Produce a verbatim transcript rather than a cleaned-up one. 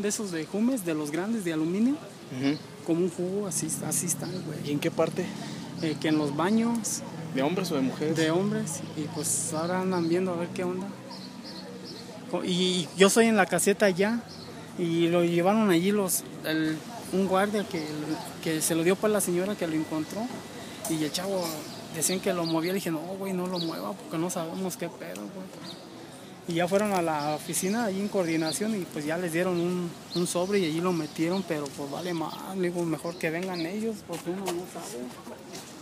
de esos de Jumes, de los grandes de aluminio, Uh-huh. como un jugo, así, así están, güey. ¿Y en qué parte? Eh, que en los baños ¿De hombres o de mujeres? de hombres, y pues ahora andan viendo a ver qué onda. Y yo soy en la caseta allá, y lo llevaron allí los el, un guardia que, que se lo dio para la señora que lo encontró, y el chavo decían que lo movía. Le dije, no, güey, no lo mueva porque no sabemos qué pedo, güey. Y ya fueron a la oficina ahí en coordinación y pues ya les dieron un, un sobre y allí lo metieron, pero pues vale más, digo, mejor que vengan ellos porque uno no sabe.